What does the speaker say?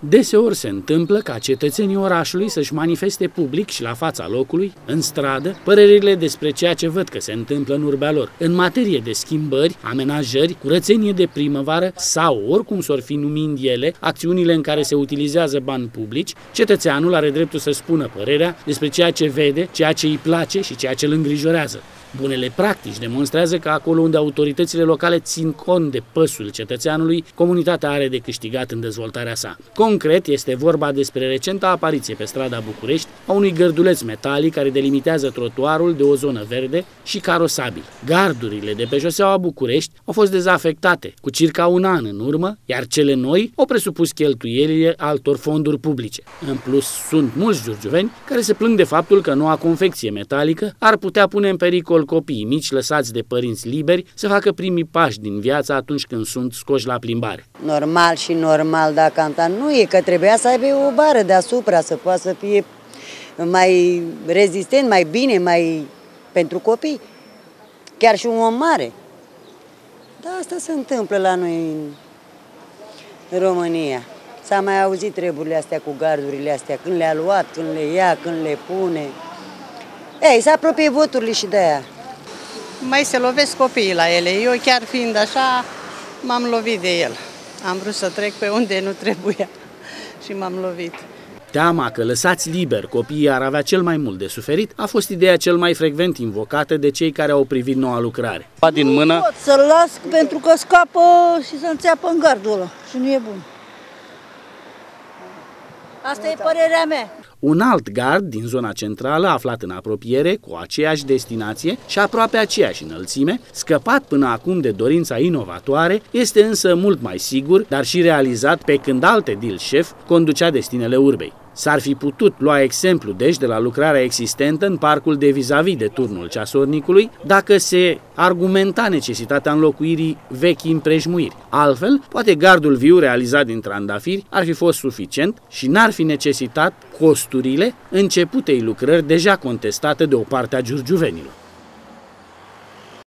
Deseori se întâmplă ca cetățenii orașului să-și manifeste public și la fața locului, în stradă, părerile despre ceea ce văd că se întâmplă în urbea lor. În materie de schimbări, amenajări, curățenie de primăvară sau, oricum s-or fi numind ele, acțiunile în care se utilizează bani publici, cetățeanul are dreptul să spună părerea despre ceea ce vede, ceea ce îi place și ceea ce îl îngrijorează. Bunele practici demonstrează că acolo unde autoritățile locale țin cont de păsul cetățeanului, comunitatea are de câștigat în dezvoltarea sa. Concret, este vorba despre recenta apariție pe strada București a unui gărduleț metalic care delimitează trotuarul de o zonă verde și carosabil. Gardurile de pe șoseaua București au fost dezafectate cu circa un an în urmă, iar cele noi au presupus cheltuielile altor fonduri publice. În plus, sunt mulți giurgiuveni care se plâng de faptul că noua confecție metalică ar putea pune în pericol copiii mici lăsați de părinți liberi să facă primii pași din viață atunci când sunt scoși la plimbare. Normal și normal, dar Cantan nu e, că trebuia să aibă o bară deasupra, să poată să fie mai rezistent, mai bine, mai pentru copii. Chiar și un om mare. Dar asta se întâmplă la noi în România. S-a mai auzit treburile astea cu gardurile astea, când le-a luat, când le ia, când le pune. Ei, se apropie voturile și de aia. Mai se lovesc copiii la ele. Eu chiar fiind așa, m-am lovit de el. Am vrut să trec pe unde nu trebuia și m-am lovit. Teama că lăsați liber copiii ar avea cel mai mult de suferit a fost ideea cel mai frecvent invocată de cei care au privit noua lucrare. Din mână. Nu pot să-l las pentru că scapă și să înțeapă în gardul ăla și nu e bun. Asta e părerea mea. Un alt gard din zona centrală, aflat în apropiere, cu aceeași destinație și aproape aceeași înălțime, scăpat până acum de dorința inovatoare, este însă mult mai sigur, dar și realizat pe când alt edil șef conducea destinele urbei. S-ar fi putut lua exemplu, deci, de la lucrarea existentă în parcul de vis-a-vis de turnul ceasornicului, dacă se argumenta necesitatea înlocuirii vechi împrejmuiri. Altfel, poate gardul viu realizat din trandafiri ar fi fost suficient și n-ar fi necesitat costurile începutei lucrări deja contestate de o parte a giurgiuvenilor.